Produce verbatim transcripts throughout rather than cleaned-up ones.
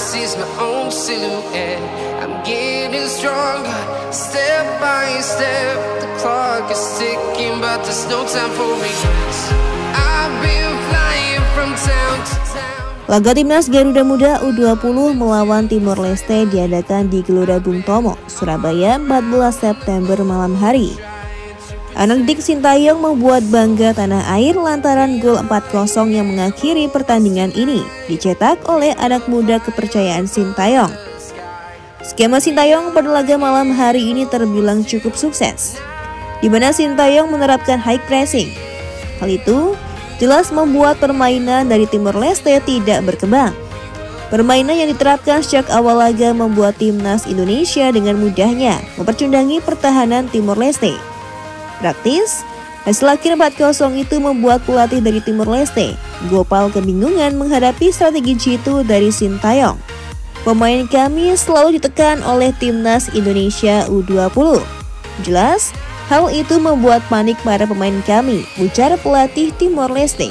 sees my own silhouette. I'm getting stronger, step by step. The clock is ticking, but there's no time for regrets. I've been flying from town to town. Laga timnas Garuda Muda U dua puluh melawan Timor Leste diadakan di Gelora Bung Tomo, Surabaya empat belas September malam hari. Anak Dik Sintayong membuat bangga tanah air lantaran gol empat kosong yang mengakhiri pertandingan ini dicetak oleh anak muda kepercayaan Sintayong. Skema Sintayong pada laga malam hari ini terbilang cukup sukses, di mana Sintayong menerapkan high pressing. Hal itu jelas membuat permainan dari Timor Leste tidak berkembang. Permainan yang diterapkan sejak awal laga membuat timnas Indonesia dengan mudahnya mempercundangi pertahanan Timor Leste. Praktis, hasil akhir empat kosong itu membuat pelatih dari Timor Leste, Gopal, kebingungan menghadapi strategi jitu dari Sintayong. Pemain kami selalu ditekan oleh timnas Indonesia U dua puluh. Jelas, hal itu membuat panik para pemain kami, ujar pelatih Timor Leste.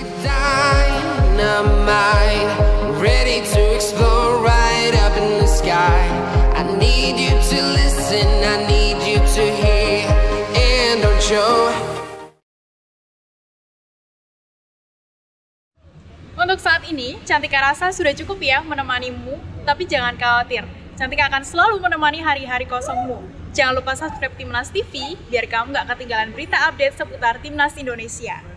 Untuk saat ini, Cantika rasa sudah cukup ya menemanimu, tapi jangan khawatir. Cantika akan selalu menemani hari-hari kosongmu. Jangan lupa subscribe Timnas T V biar kamu gak ketinggalan berita update seputar Timnas Indonesia.